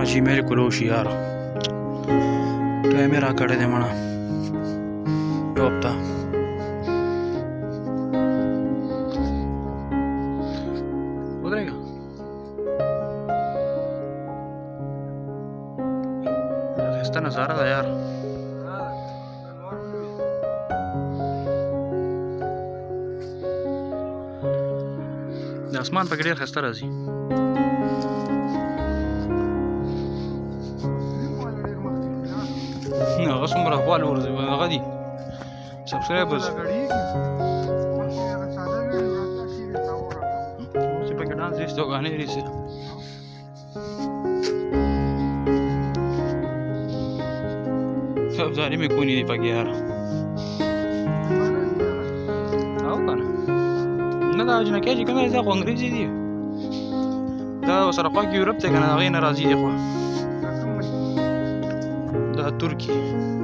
जी मेरे को रोशी यार टाइम मेरा कड़े दे मना हफ्ता उधरेगा ऐसा नज़ारा था यार आसमान पकड़े खस्ता राजी غصب اخوال ورزي غادي سبسكرايبرز si perché non sto ganando sì زاري مي كوني دي فقيار او كان ندا اجنا كيجي كما اذا انجليزي دي دا سرقوا كي يورب كان غينا رازي دي اخو دا تركي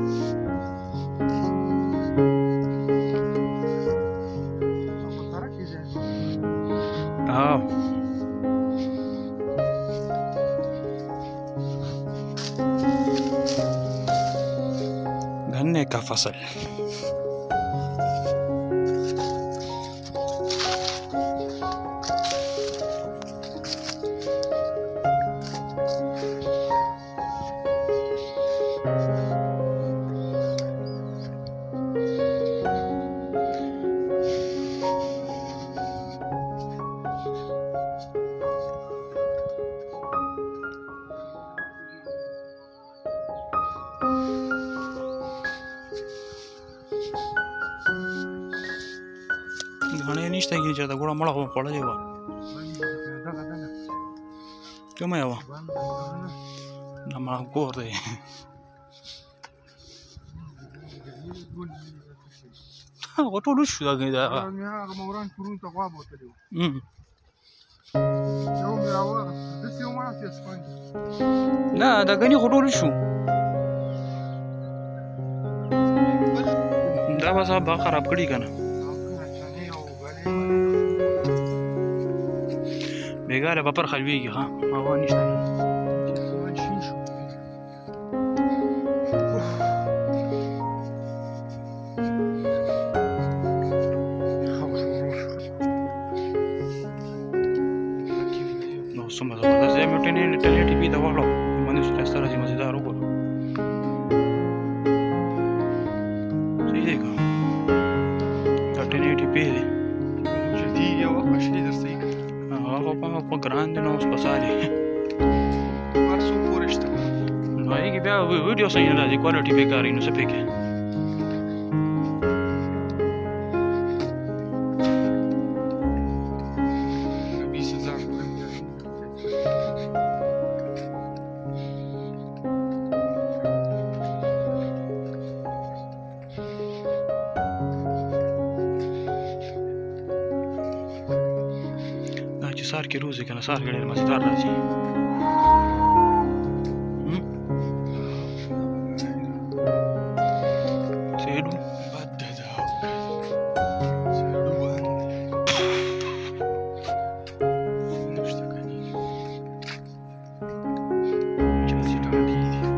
गन्ने का फसल घणे निश्ता की ज्यादा गोड़ा मड़ा हो पड़ा जेवा क्यों मैं आवा ना मड़ा गोर दे वो तो लुश दा गया मैं मौरान शुरू तक वाब होते हो يوم يراوغ بس يوم ما في اسبانيا لا ده غني خدول شو ده بس اب خراب کړي کنه بیگاره بپر خلویږي ها هوا نشته نو سم زبردست یې مټنې ټلې ټي بي دا وړو باندې څه راځي مزیدار وګورو صحیح دی کا ټلې ټي بي دی چې یو وخت شي درسې په ګران دي نو اوس پسالي ورسو پورشته نو یې بیا ویډیو صحیح نه راځي کوالټي بیکاري نو څه پکې سار کې روزي کنه سار غړي مزیدار راځي سیدو بد ده سیدو نشته کني چا چې راځي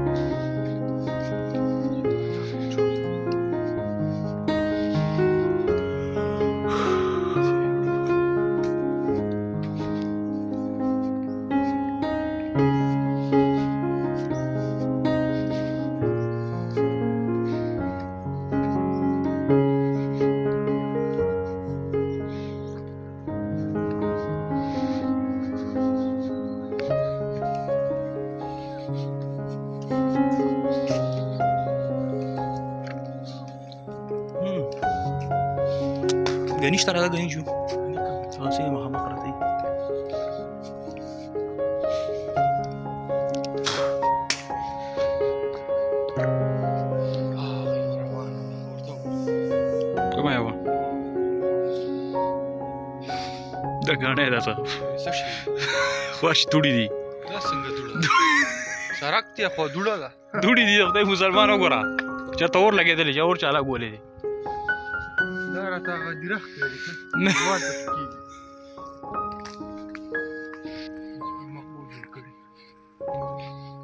गणेश तरह का गणेश हूँ से वहाँ करते ही कब आया हुआ गाना है ऐसा खुश थोड़ी दी सरकती है थोड़ी दी तो मुसलमानों को रहा चल तो और लगे थे और चाला बोले थे تا غديرخ نه وات کی مقبول کړی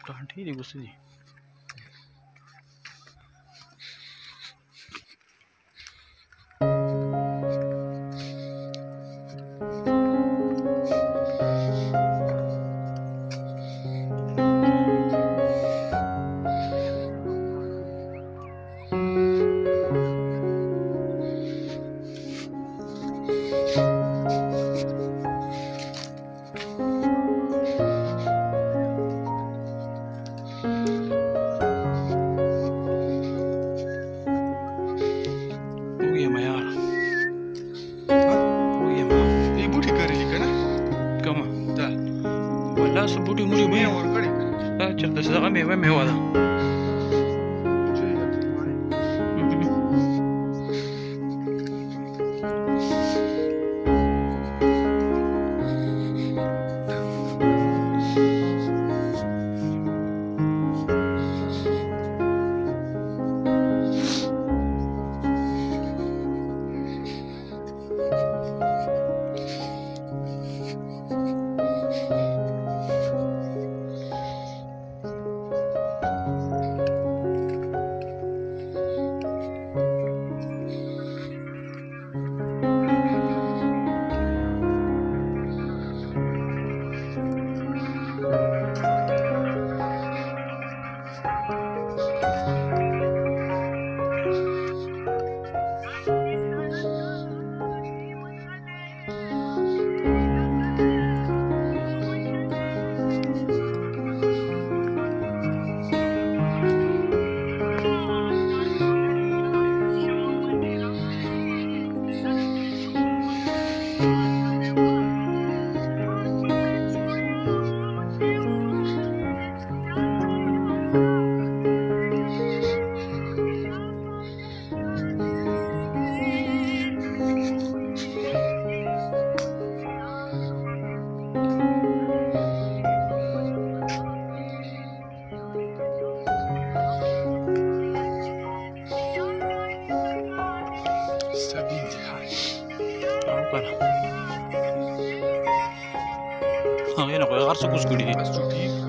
कांटे दे गुस्से जी Budi muri mai war kare ta cerda sa me me wala Yan ako, karso ko skuli.